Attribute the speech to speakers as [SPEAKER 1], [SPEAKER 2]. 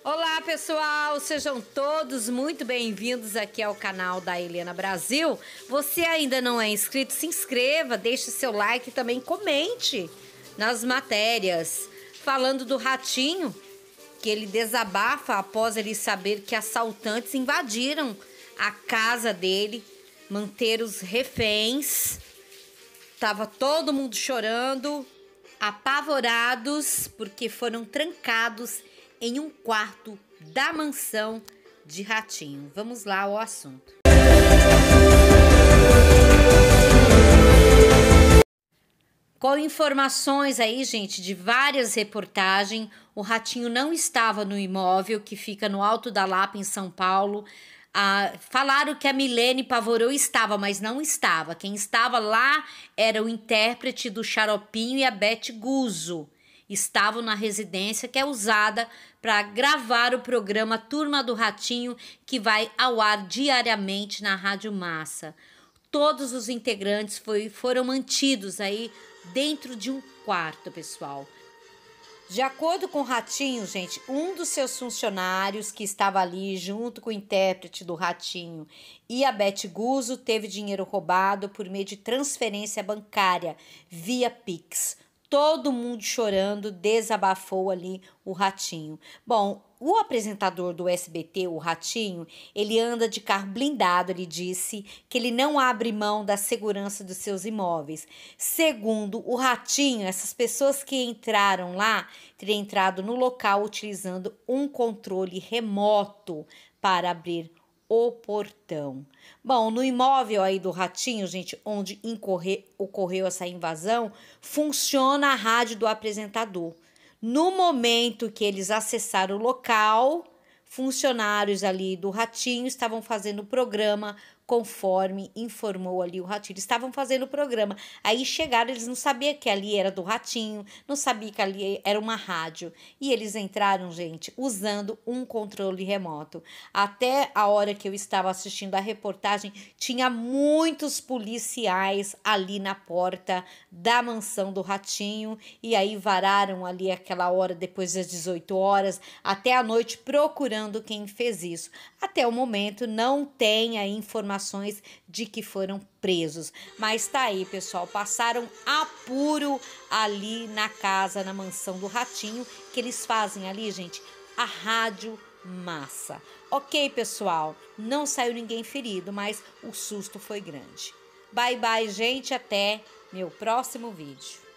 [SPEAKER 1] Olá pessoal, sejam todos muito bem-vindos aqui ao canal da Helena Brasil. Você ainda não é inscrito, se inscreva, deixe seu like e também comente nas matérias. Falando do ratinho, que ele desabafa após ele saber que assaltantes invadiram a casa dele, manter os reféns. Tava todo mundo chorando, apavorados, porque foram trancados em um quarto da mansão de Ratinho. Vamos lá ao assunto. Com informações aí, gente, de várias reportagens, o Ratinho não estava no imóvel que fica no Alto da Lapa, em São Paulo. Falaram que a Milene Pavorou estava, mas não estava. Quem estava lá era o intérprete do Xaropinho e a Beth Guzzo. Estavam na residência que é usada para gravar o programa Turma do Ratinho, que vai ao ar diariamente na Rádio Massa. Todos os integrantes foram mantidos aí dentro de um quarto, pessoal. De acordo com o Ratinho, gente, um dos seus funcionários que estava ali junto com o intérprete do Ratinho e a Beth Guzzo teve dinheiro roubado por meio de transferência bancária via Pix. Todo mundo chorando, desabafou ali o Ratinho. Bom, o apresentador do SBT, o Ratinho, ele anda de carro blindado. Ele disse que ele não abre mão da segurança dos seus imóveis. Segundo o Ratinho, essas pessoas que entraram lá teriam entrado no local utilizando um controle remoto para abrir o portão. Bom, no imóvel aí do Ratinho, gente, onde ocorreu essa invasão, funciona a rádio do apresentador. No momento que eles acessaram o local, funcionários ali do Ratinho estavam fazendo o programa conforme informou ali o Ratinho. Eles estavam fazendo o programa. Aí chegaram, eles não sabiam que ali era do Ratinho, não sabiam que ali era uma rádio. E eles entraram, gente, usando um controle remoto. Até a hora que eu estava assistindo a reportagem, tinha muitos policiais ali na porta da mansão do Ratinho. E aí vararam ali aquela hora, depois das 18 horas, até a noite, procurando quem fez isso. Até o momento, não tem a informações de que foram presos. Mas tá aí, pessoal, passaram apuro ali na casa, na mansão do Ratinho, que eles fazem ali, gente, a Rádio Massa. Ok, pessoal, não saiu ninguém ferido, mas o susto foi grande. Bye, bye, gente, até meu próximo vídeo.